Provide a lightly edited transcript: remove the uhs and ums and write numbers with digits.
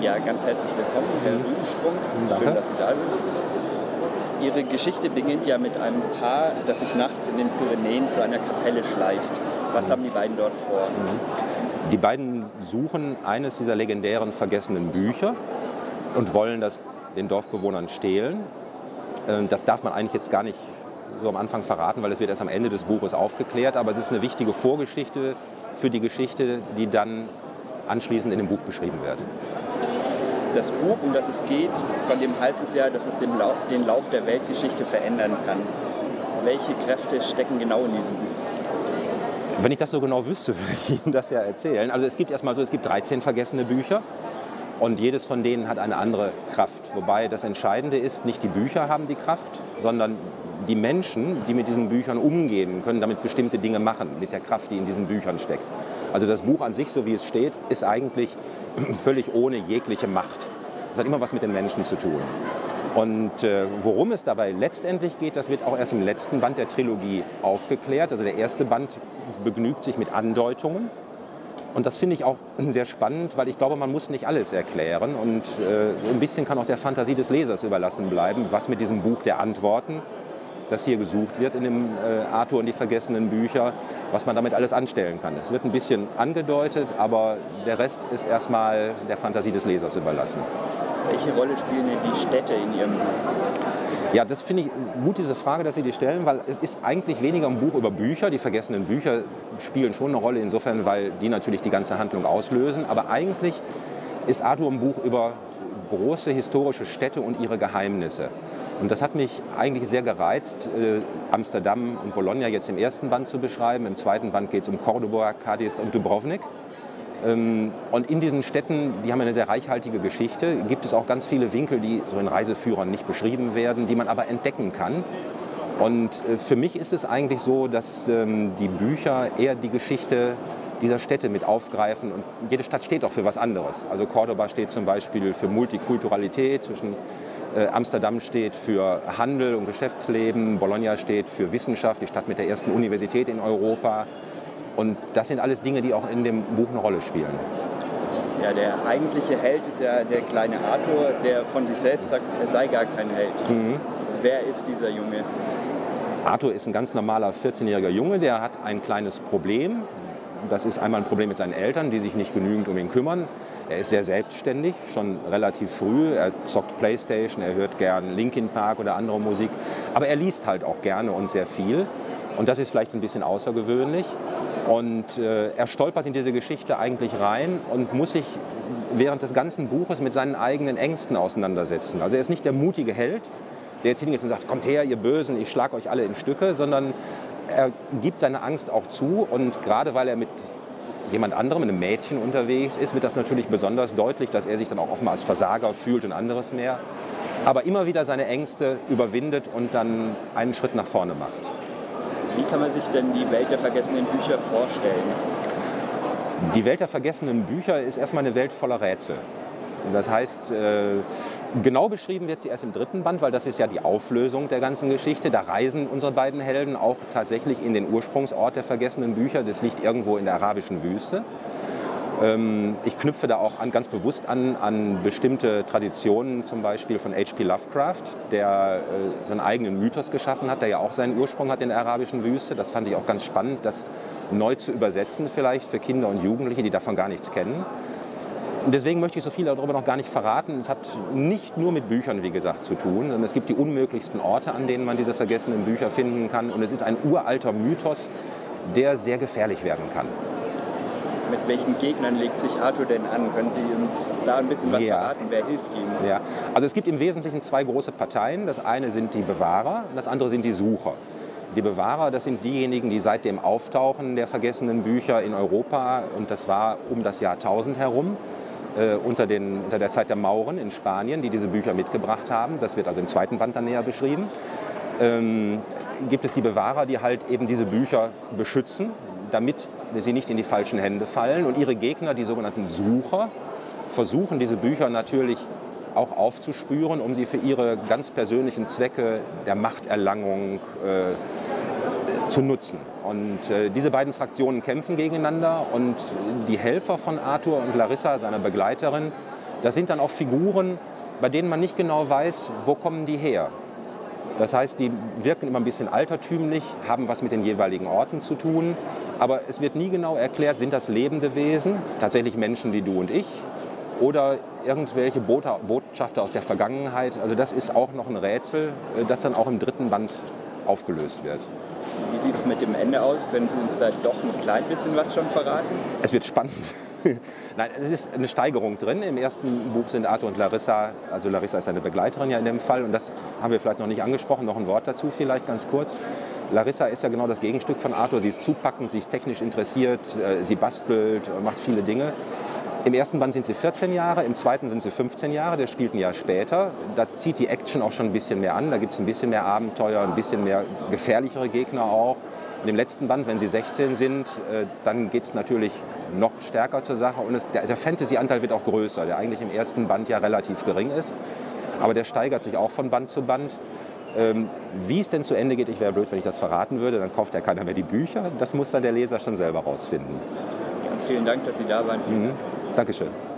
Ja, ganz herzlich willkommen, Herr Rübenstrunk. Danke. Schön, dass Sie da sind. Ihre Geschichte beginnt ja mit einem Paar, das sich nachts in den Pyrenäen zu einer Kapelle schleicht. Was haben die beiden dort vor? Die beiden suchen eines dieser legendären vergessenen Bücher und wollen das den Dorfbewohnern stehlen. Das darf man eigentlich jetzt gar nicht so am Anfang verraten, weil es wird erst am Ende des Buches aufgeklärt. Aber es ist eine wichtige Vorgeschichte für die Geschichte, die dann anschließend in dem Buch beschrieben wird. Das Buch, um das es geht, von dem heißt es ja, dass es den Lauf der Weltgeschichte verändern kann. Welche Kräfte stecken genau in diesem Buch? Wenn ich das so genau wüsste, würde ich Ihnen das ja erzählen. Also es gibt erstmal so, es gibt 13 vergessene Bücher und jedes von denen hat eine andere Kraft. Wobei das Entscheidende ist, nicht die Bücher haben die Kraft, sondern die Menschen, die mit diesen Büchern umgehen, können damit bestimmte Dinge machen, mit der Kraft, die in diesen Büchern steckt. Also das Buch an sich, so wie es steht, ist eigentlich völlig ohne jegliche Macht. Das hat immer was mit den Menschen zu tun. Und worum es dabei letztendlich geht, das wird auch erst im letzten Band der Trilogie aufgeklärt. Also der erste Band begnügt sich mit Andeutungen. Und das finde ich auch sehr spannend, weil ich glaube, man muss nicht alles erklären. Und so ein bisschen kann auch der Fantasie des Lesers überlassen bleiben, was mit diesem Buch der Antworten, das hier gesucht wird in dem Arthur und die vergessenen Bücher, was man damit alles anstellen kann. Es wird ein bisschen angedeutet, aber der Rest ist erstmal der Fantasie des Lesers überlassen. Welche Rolle spielen denn die Städte in Ihrem Buch? Ja, das finde ich gut, diese Frage, dass Sie die stellen, weil es ist eigentlich weniger ein Buch über Bücher. Die vergessenen Bücher spielen schon eine Rolle insofern, weil die natürlich die ganze Handlung auslösen. Aber eigentlich ist Arthur ein Buch über große historische Städte und ihre Geheimnisse. Und das hat mich eigentlich sehr gereizt, Amsterdam und Bologna jetzt im ersten Band zu beschreiben. Im zweiten Band geht es um Cordoba, Cadiz und Dubrovnik. Und in diesen Städten, die haben eine sehr reichhaltige Geschichte, gibt es auch ganz viele Winkel, die so in Reiseführern nicht beschrieben werden, die man aber entdecken kann. Und für mich ist es eigentlich so, dass die Bücher eher die Geschichte dieser Städte mit aufgreifen. Und jede Stadt steht auch für was anderes. Also Cordoba steht zum Beispiel für Multikulturalität, Amsterdam steht für Handel und Geschäftsleben, Bologna steht für Wissenschaft, die Stadt mit der ersten Universität in Europa. Und das sind alles Dinge, die auch in dem Buch eine Rolle spielen. Ja, der eigentliche Held ist ja der kleine Arthur, der von sich selbst sagt, er sei gar kein Held. Mhm. Wer ist dieser Junge? Arthur ist ein ganz normaler 14-jähriger Junge, der hat ein kleines Problem. Das ist einmal ein Problem mit seinen Eltern, die sich nicht genügend um ihn kümmern. Er ist sehr selbstständig, schon relativ früh. Er zockt Playstation, er hört gern Linkin Park oder andere Musik. Aber er liest halt auch gerne und sehr viel. Und das ist vielleicht ein bisschen außergewöhnlich. Und er stolpert in diese Geschichte eigentlich rein und muss sich während des ganzen Buches mit seinen eigenen Ängsten auseinandersetzen. Also er ist nicht der mutige Held, der jetzt hingeht und sagt, kommt her, ihr Bösen, ich schlage euch alle in Stücke, sondern er gibt seine Angst auch zu. Und gerade weil er mit jemand anderem, einem Mädchen unterwegs ist, wird das natürlich besonders deutlich, dass er sich dann auch offenbar als Versager fühlt und anderes mehr. Aber immer wieder seine Ängste überwindet und dann einen Schritt nach vorne macht. Wie kann man sich denn die Welt der vergessenen Bücher vorstellen? Die Welt der vergessenen Bücher ist erstmal eine Welt voller Rätsel. Das heißt, genau beschrieben wird sie erst im dritten Band, weil das ist ja die Auflösung der ganzen Geschichte. Da reisen unsere beiden Helden auch tatsächlich in den Ursprungsort der vergessenen Bücher. Das liegt irgendwo in der arabischen Wüste. Ich knüpfe da auch ganz bewusst an bestimmte Traditionen, zum Beispiel von H.P. Lovecraft, der seinen eigenen Mythos geschaffen hat, der ja auch seinen Ursprung hat in der arabischen Wüste. Das fand ich auch ganz spannend, das neu zu übersetzen vielleicht für Kinder und Jugendliche, die davon gar nichts kennen. Und deswegen möchte ich so viel darüber noch gar nicht verraten. Es hat nicht nur mit Büchern, wie gesagt, zu tun, sondern es gibt die unmöglichsten Orte, an denen man diese vergessenen Bücher finden kann. Und es ist ein uralter Mythos, der sehr gefährlich werden kann. Mit welchen Gegnern legt sich Arthur denn an? Können Sie uns da ein bisschen was verraten? Wer hilft ihm? Ja, also es gibt im Wesentlichen zwei große Parteien. Das eine sind die Bewahrer und das andere sind die Sucher. Die Bewahrer, das sind diejenigen, die seit dem Auftauchen der vergessenen Bücher in Europa, und das war um das Jahr 1000 herum, unter der Zeit der Mauren in Spanien, die diese Bücher mitgebracht haben. Das wird also im zweiten Band dann näher beschrieben. Gibt es die Bewahrer, die halt eben diese Bücher beschützen, damit sie nicht in die falschen Hände fallen. Und ihre Gegner, die sogenannten Sucher, versuchen diese Bücher natürlich auch aufzuspüren, um sie für ihre ganz persönlichen Zwecke der Machterlangung zu nutzen. Und diese beiden Fraktionen kämpfen gegeneinander und die Helfer von Arthur und Larissa, seiner Begleiterin, Das sind dann auch Figuren, bei denen man nicht genau weiß, wo kommen die her. Das heißt, die wirken immer ein bisschen altertümlich, haben was mit den jeweiligen Orten zu tun. Aber es wird nie genau erklärt, sind das lebende Wesen, tatsächlich Menschen wie du und ich, oder irgendwelche Botschafter aus der Vergangenheit. Also das ist auch noch ein Rätsel, das dann auch im 3. Band aufgelöst wird. Wie sieht es mit dem Ende aus? Können Sie uns da doch ein klein bisschen was schon verraten? Es wird spannend. Nein, es ist eine Steigerung drin. Im ersten Buch sind Arthur und Larissa, also Larissa ist eine Begleiterin ja in dem Fall, und das haben wir vielleicht noch nicht angesprochen, noch ein Wort dazu vielleicht ganz kurz. Larissa ist ja genau das Gegenstück von Arthur. Sie ist zupackend, sie ist technisch interessiert, sie bastelt, macht viele Dinge. Im ersten Band sind sie 14 Jahre, im zweiten sind sie 15 Jahre, der spielt ein Jahr später. Da zieht die Action auch schon ein bisschen mehr an, da gibt es ein bisschen mehr Abenteuer, ein bisschen mehr gefährlichere Gegner auch. Und im letzten Band, wenn sie 16 sind, dann geht es natürlich noch stärker zur Sache und der Fantasy-Anteil wird auch größer, der eigentlich im ersten Band ja relativ gering ist. Aber der steigert sich auch von Band zu Band. Wie es denn zu Ende geht, ich wäre blöd, wenn ich das verraten würde, dann kauft ja keiner mehr die Bücher. Das muss dann der Leser schon selber rausfinden. Ganz vielen Dank, dass Sie da waren. Dankeschön.